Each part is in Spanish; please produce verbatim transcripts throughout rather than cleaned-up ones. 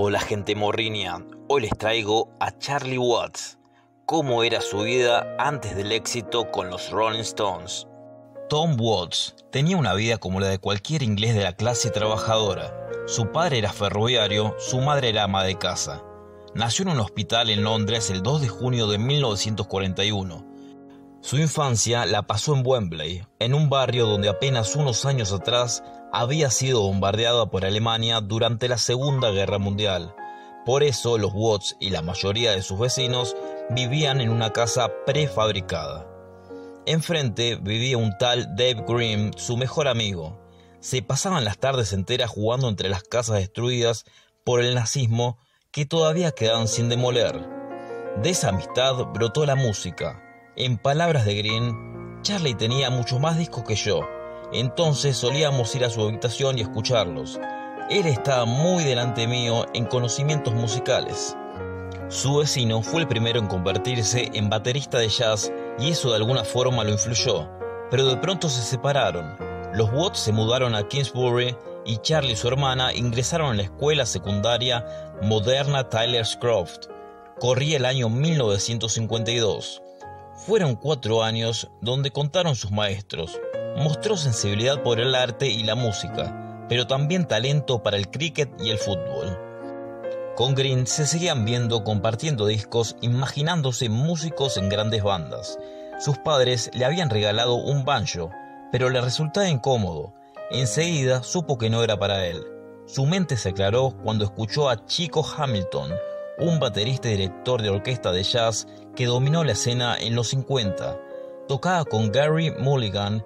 Hola gente morriña, hoy les traigo a Charlie Watts, cómo era su vida antes del éxito con los Rolling Stones. Tom Watts tenía una vida como la de cualquier inglés de la clase trabajadora. Su padre era ferroviario, su madre era ama de casa. Nació en un hospital en Londres el dos de junio de mil novecientos cuarenta y uno. Su infancia la pasó en Wembley, en un barrio donde apenas unos años atrás había sido bombardeada por Alemania durante la Segunda Guerra Mundial. Por eso los Watts y la mayoría de sus vecinos vivían en una casa prefabricada. Enfrente vivía un tal Dave Grimm, su mejor amigo. Se pasaban las tardes enteras jugando entre las casas destruidas por el nazismo que todavía quedaban sin demoler. De esa amistad brotó la música. En palabras de Grimm, Charlie tenía muchos más discos que yo. Entonces solíamos ir a su habitación y escucharlos. Él estaba muy delante mío en conocimientos musicales. Su vecino fue el primero en convertirse en baterista de jazz y eso de alguna forma lo influyó. Pero de pronto se separaron. Los Watts se mudaron a Kingsbury y Charlie y su hermana ingresaron en la escuela secundaria moderna Tyler Croft. Corría el año mil novecientos cincuenta y dos. Fueron cuatro años donde contaron sus maestros. Mostró sensibilidad por el arte y la música, pero también talento para el cricket y el fútbol. Con Green se seguían viendo compartiendo discos, imaginándose músicos en grandes bandas. Sus padres le habían regalado un banjo, pero le resultaba incómodo. Enseguida supo que no era para él. Su mente se aclaró cuando escuchó a Chico Hamilton, un baterista y director de orquesta de jazz que dominó la escena en los cincuenta. Tocaba con Gary Mulligan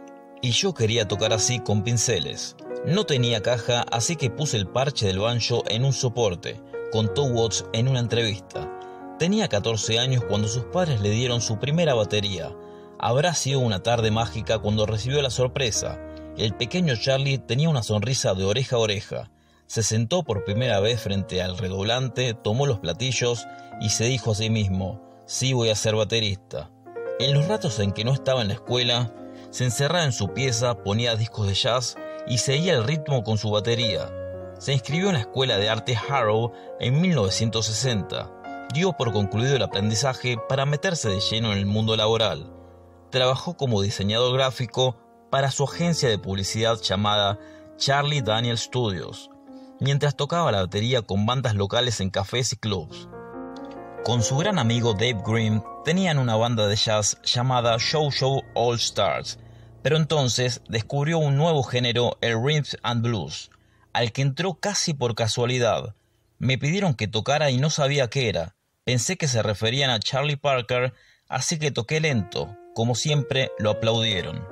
y yo quería tocar así con pinceles. No tenía caja, así que puse el parche del banjo en un soporte, contó Watts en una entrevista. Tenía catorce años cuando sus padres le dieron su primera batería. Habrá sido una tarde mágica cuando recibió la sorpresa. El pequeño Charlie tenía una sonrisa de oreja a oreja. Se sentó por primera vez frente al redoblante, tomó los platillos y se dijo a sí mismo: sí, voy a ser baterista. En los ratos en que no estaba en la escuela, se encerraba en su pieza, ponía discos de jazz y seguía el ritmo con su batería. Se inscribió en la Escuela de Arte Harrow en mil novecientos sesenta. Dio por concluido el aprendizaje para meterse de lleno en el mundo laboral. Trabajó como diseñador gráfico para su agencia de publicidad llamada Charlie Daniel Studios, mientras tocaba la batería con bandas locales en cafés y clubs. Con su gran amigo Dave Grimm tenían una banda de jazz llamada Show Show All Stars, pero entonces descubrió un nuevo género, el Rhythm and Blues, al que entró casi por casualidad. Me pidieron que tocara y no sabía qué era. Pensé que se referían a Charlie Parker, así que toqué lento. Como siempre, lo aplaudieron.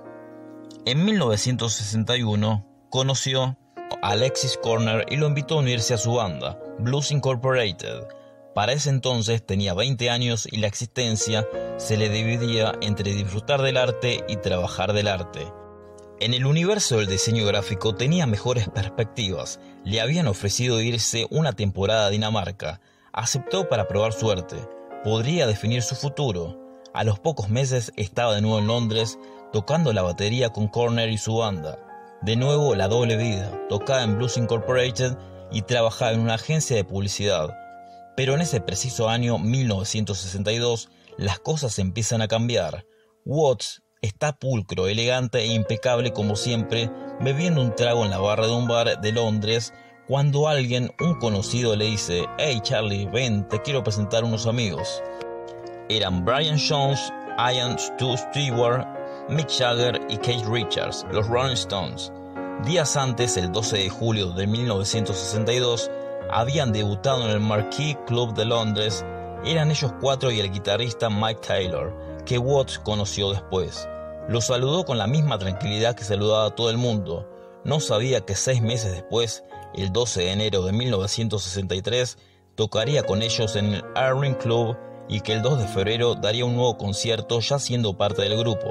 En mil novecientos sesenta y uno conoció a Alexis Corner y lo invitó a unirse a su banda, Blues Incorporated. Para ese entonces tenía veinte años y la existencia se le dividía entre disfrutar del arte y trabajar del arte. En el universo del diseño gráfico tenía mejores perspectivas. Le habían ofrecido irse una temporada a Dinamarca. Aceptó para probar suerte. Podría definir su futuro. A los pocos meses estaba de nuevo en Londres tocando la batería con Corner y su banda. De nuevo la doble vida. Tocaba en Blues Incorporated y trabajaba en una agencia de publicidad. Pero en ese preciso año mil novecientos sesenta y dos las cosas empiezan a cambiar. Watts está pulcro, elegante e impecable como siempre, bebiendo un trago en la barra de un bar de Londres, cuando alguien, un conocido, le dice: «Hey Charlie, ven, te quiero presentar unos amigos». Eran Brian Jones, Ian Stu Stewart, Mick Jagger y Keith Richards, los Rolling Stones. Días antes, el doce de julio de mil novecientos sesenta y dos, habían debutado en el Marquee Club de Londres. Eran ellos cuatro y el guitarrista Mike Taylor, que Watts conoció después. Lo saludó con la misma tranquilidad que saludaba a todo el mundo. No sabía que seis meses después, el doce de enero de mil novecientos sesenta y tres, tocaría con ellos en el Earring Club y que el dos de febrero daría un nuevo concierto ya siendo parte del grupo.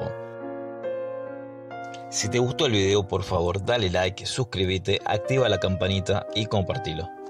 Si te gustó el video, por favor dale like, suscríbete, activa la campanita y compartilo.